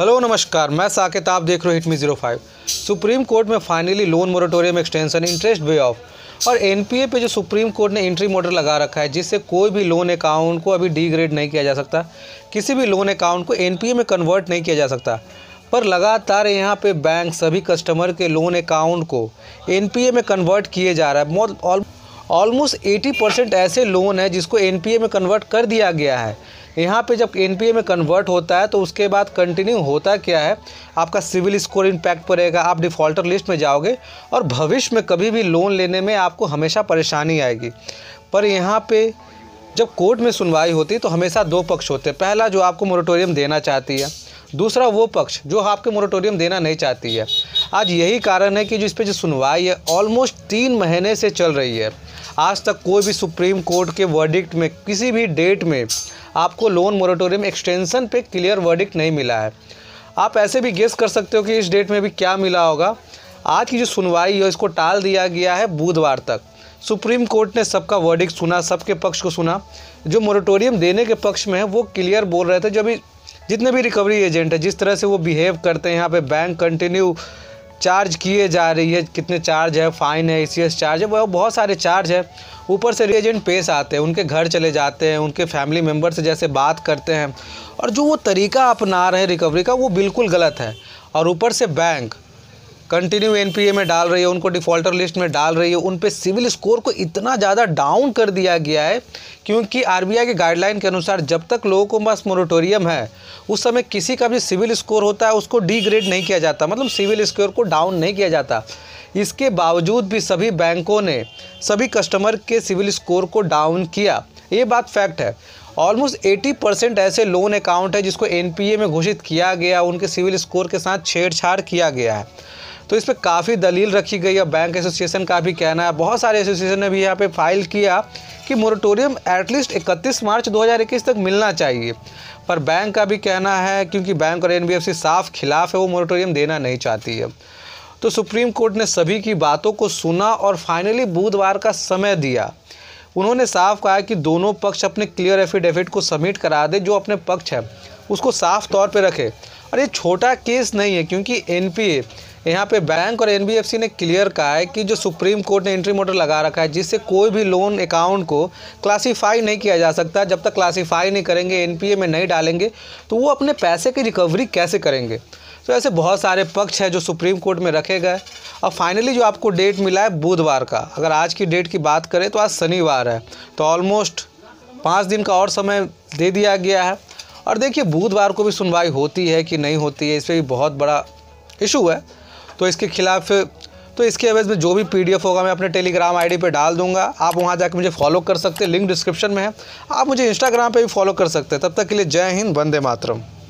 Hello नमस्कार, मैं साकेत, आप देख रहे हो हिट मी 05। सुप्रीम कोर्ट में finally loan moratorium extension, interest waive off और एनपीए पे जो सुप्रीम कोर्ट ने एंट्री मोटर लगा रखा है, जिससे कोई भी लोन अकाउंट को अभी डी ग्रेड नहीं किया जा सकता, किसी भी लोन अकाउंट को एनपीए में कन्वर्ट नहीं किया जा सकता। पर लगातार यहाँ पे बैंक सभी कस्टमर के लोन अकाउंट को एनपीए में कन्वर्ट किए जा रहा है। ऑलमोस्ट 80% ऐसे लोन है जिसको एनपीए में कन्वर्ट कर दिया गया है। यहाँ पे जब एनपीए में कन्वर्ट होता है तो उसके बाद कंटिन्यू होता क्या है, आपका सिविल स्कोर इम्पैक्ट पड़ेगा, आप डिफ़ॉल्टर लिस्ट में जाओगे और भविष्य में कभी भी लोन लेने में आपको हमेशा परेशानी आएगी। पर यहाँ पे जब कोर्ट में सुनवाई होती है तो हमेशा दो पक्ष होते हैं। पहला जो आपको मोरेटोरियम देना चाहती है, दूसरा वो पक्ष जो आपके मोरेटोरियम देना नहीं चाहती है। आज यही कारण है कि जो इस पर जो सुनवाई है ऑलमोस्ट 3 महीने से चल रही है। आज तक कोई भी सुप्रीम कोर्ट के वर्डिक्ट में किसी भी डेट में आपको लोन मोरेटोरियम एक्सटेंशन पे क्लियर वर्डिक्ट नहीं मिला है। आप ऐसे भी गेस कर सकते हो कि इस डेट में भी क्या मिला होगा। आज की जो सुनवाई है इसको टाल दिया गया है बुधवार तक। सुप्रीम कोर्ट ने सबका वर्डिक्ट सुना, सबके पक्ष को सुना। जो मोरेटोरियम देने के पक्ष में है वो क्लियर बोल रहे थे, जो भी जितने भी रिकवरी एजेंट है जिस तरह से वो बिहेव करते हैं, यहाँ पे बैंक कंटिन्यू चार्ज किए जा रही है, कितने चार्ज है, फ़ाइन है, ईसीएस चार्ज है, वो बहुत सारे चार्ज है। ऊपर से एजेंट पेश आते हैं, उनके घर चले जाते हैं, उनके फैमिली मेम्बर से जैसे बात करते हैं, और जो वो तरीका अपना रहे हैं रिकवरी का वो बिल्कुल गलत है। और ऊपर से बैंक कंटिन्यू एनपीए में डाल रही है, उनको डिफ़ॉल्टर लिस्ट में डाल रही है, उन पे सिविल स्कोर को इतना ज़्यादा डाउन कर दिया गया है क्योंकि आरबीआई के गाइडलाइन के अनुसार जब तक लोगों को पास मोरेटोरियम है उस समय किसी का भी सिविल स्कोर होता है उसको डी ग्रेड नहीं किया जाता, मतलब सिविल स्कोर को डाउन नहीं किया जाता। इसके बावजूद भी सभी बैंकों ने सभी कस्टमर के सिविल स्कोर को डाउन किया, ये बात फैक्ट है। ऑलमोस्ट 80% ऐसे लोन अकाउंट है जिसको एनपीए में घोषित किया गया, उनके सिविल स्कोर के साथ छेड़छाड़ किया गया है। तो इस पर काफ़ी दलील रखी गई है। बैंक एसोसिएशन का भी कहना है, बहुत सारे एसोसिएशन ने भी यहाँ पे फाइल किया कि मोरेटोरियम एटलीस्ट 31 मार्च 2021 तक मिलना चाहिए। पर बैंक का भी कहना है, क्योंकि बैंक और एनबीएफसी साफ खिलाफ है, वो मोरेटोरियम देना नहीं चाहती है। तो सुप्रीम कोर्ट ने सभी की बातों को सुना और फाइनली बुधवार का समय दिया। उन्होंने साफ कहा कि दोनों पक्ष अपने क्लियर एफिडेविट को सबमिट करा दे, जो अपने पक्ष है उसको साफ तौर पे रखे। और ये छोटा केस नहीं है, क्योंकि एनपीए यहाँ पे बैंक और एनबीएफसी ने क्लियर कहा है कि जो सुप्रीम कोर्ट ने एंट्री मोटर लगा रखा है जिससे कोई भी लोन अकाउंट को क्लासीफाई नहीं किया जा सकता। जब तक क्लासीफाई नहीं करेंगे, एनपीए में नहीं डालेंगे, तो वो अपने पैसे की रिकवरी कैसे करेंगे। तो ऐसे बहुत सारे पक्ष हैं जो सुप्रीम कोर्ट में रखे गए। और फाइनली जो आपको डेट मिला है बुधवार का, अगर आज की डेट की बात करें तो आज शनिवार है, तो ऑलमोस्ट 5 दिन का और समय दे दिया गया है। और देखिए बुधवार को भी सुनवाई होती है कि नहीं होती है, इस पर भी बहुत बड़ा इशू है। तो इसके खिलाफ इसके एवज में जो भी पीडीएफ होगा मैं अपने टेलीग्राम आईडी पे डाल दूंगा। आप वहां जाकर मुझे फॉलो कर सकते हैं, लिंक डिस्क्रिप्शन में है। आप मुझे इंस्टाग्राम पे भी फॉलो कर सकते हैं। तब तक के लिए जय हिंद, वंदे मातरम।